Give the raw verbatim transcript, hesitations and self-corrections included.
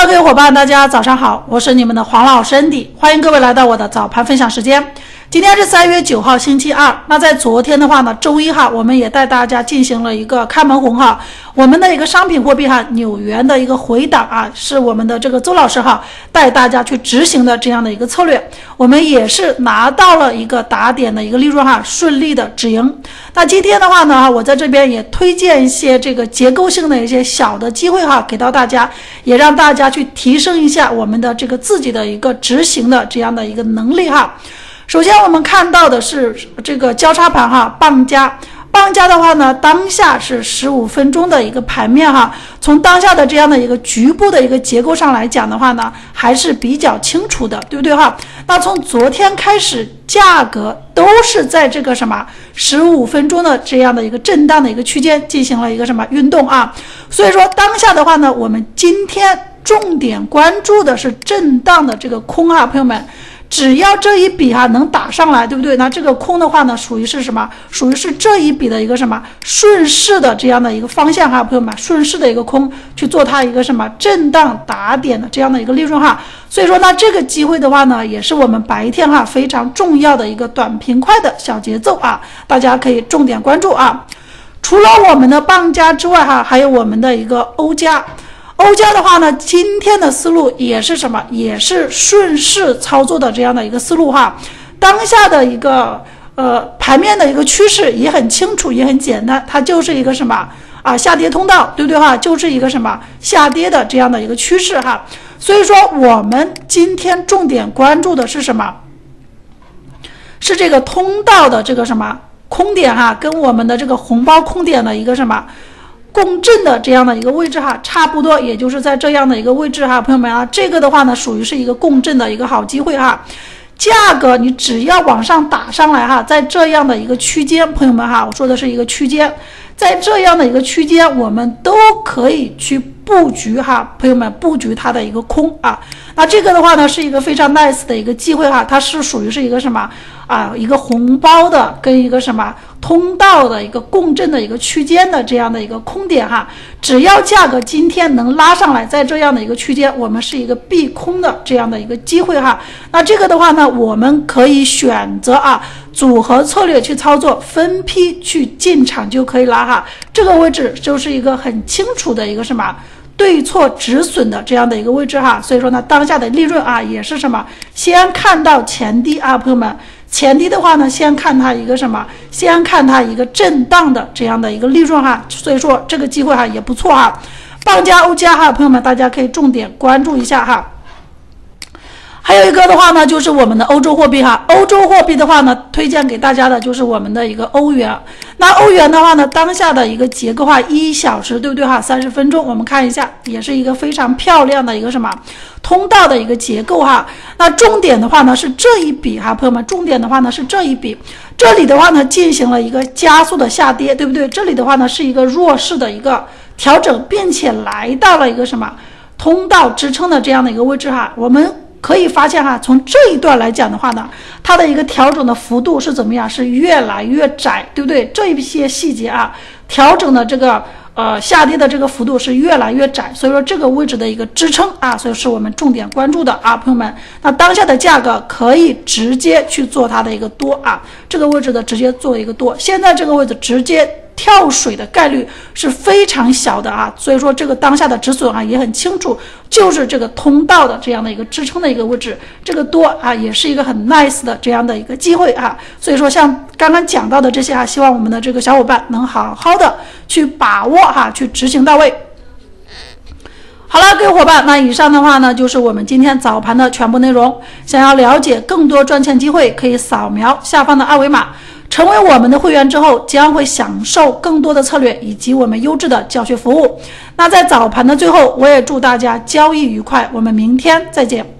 各位伙伴，大家早上好，我是你们的黄老师 Andy， 欢迎各位来到我的早盘分享时间。今天是三月九号星期二，那在昨天的话呢，周一哈，我们也带大家进行了一个开门红哈，我们的一个商品货币哈，纽元的一个回档啊，是我们的这个周老师哈带大家去执行的这样的一个策略，我们也是拿到了一个打点的一个利润哈，顺利的止盈。那今天的话呢，我在这边也推荐一些这个结构性的一些小的机会哈，给到大家，也让大家去提升一下我们的这个自己的一个执行的这样的一个能力哈。首先我们看到的是这个交叉盘哈，棒加棒加的话呢，当下是十五分钟的一个盘面哈，从当下的这样的一个局部的一个结构上来讲的话呢，还是比较清楚的，对不对哈？那从昨天开始，价格都是在这个什么十五分钟的这样的一个震荡的一个区间进行了一个什么运动啊，所以说当下的话呢，我们今天重点关注的是震荡的这个空啊，朋友们。只要这一笔哈、啊、能打上来，对不对？那这个空的话呢，属于是什么？属于是这一笔的一个什么顺势的这样的一个方向哈，朋友们，顺势的一个空去做它一个什么震荡打点的这样的一个利润哈。所以说呢，这个机会的话呢，也是我们白天哈非常重要的一个短平快的小节奏啊，大家可以重点关注啊。除了我们的棒加之外哈，还有我们的一个欧加。欧加的话呢，今天的思路也是什么？也是顺势操作的这样的一个思路哈。当下的一个呃盘面的一个趋势也很清楚，也很简单，它就是一个什么啊下跌通道，对不对哈？就是一个什么下跌的这样的一个趋势哈。所以说我们今天重点关注的是什么？是这个通道的这个什么空点哈，跟我们的这个红包空点的一个什么？共振的这样的一个位置哈，差不多也就是在这样的一个位置哈，朋友们啊，这个的话呢，属于是一个共振的一个好机会哈。价格你只要往上打上来哈，在这样的一个区间，朋友们哈，我说的是一个区间，在这样的一个区间，我们都可以去布局哈，朋友们布局它的一个空啊。那这个的话呢，是一个非常 nice 的一个机会哈，它是属于是一个什么啊？一个红包的跟一个什么通道的一个共振的一个区间的这样的一个空点哈。只要价格今天能拉上来，在这样的一个区间，我们是一个避空的这样的一个机会哈。那这个的话呢，我们可以选择啊组合策略去操作，分批去进场就可以了哈。这个位置就是一个很清楚的一个什么对错止损的这样的一个位置哈。所以说呢，当下的利润啊也是什么，先看到前低啊，朋友们。前低的话呢，先看它一个什么？先看它一个震荡的这样的一个利润哈，所以说这个机会哈也不错哈。棒加欧加哈，朋友们大家可以重点关注一下哈。还有一个的话呢，就是我们的欧洲货币哈。欧洲货币的话呢，推荐给大家的就是我们的一个欧元。那欧元的话呢，当下的一个结构化一小时，对不对哈？三十分钟，我们看一下，也是一个非常漂亮的一个什么通道的一个结构哈。那重点的话呢是这一笔哈，朋友们，重点的话呢是这一笔，这里的话呢进行了一个加速的下跌，对不对？这里的话呢是一个弱势的一个调整，并且来到了一个什么通道支撑的这样的一个位置哈。我们可以发现哈，从这一段来讲的话呢，它的一个调整的幅度是怎么样？是越来越窄，对不对？这一些细节啊，调整的这个呃下跌的这个幅度是越来越窄，所以说这个位置的一个支撑啊，所以是我们重点关注的啊，朋友们。那当下的价格可以直接去做它的一个多啊，这个位置的直接做一个多，现在这个位置直接跳水的概率是非常小的啊，所以说这个当下的止损啊也很清楚，就是这个通道的这样的一个支撑的一个位置，这个多啊也是一个很 nice 的这样的一个机会啊，所以说像刚刚讲到的这些啊，希望我们的这个小伙伴能好好的去把握哈，去执行到位。好了，各位伙伴，那以上的话呢，就是我们今天早盘的全部内容。想要了解更多赚钱机会，可以扫描下方的二维码。成为我们的会员之后，将会享受更多的策略以及我们优质的教学服务。那在早盘的最后，我也祝大家交易愉快，我们明天再见。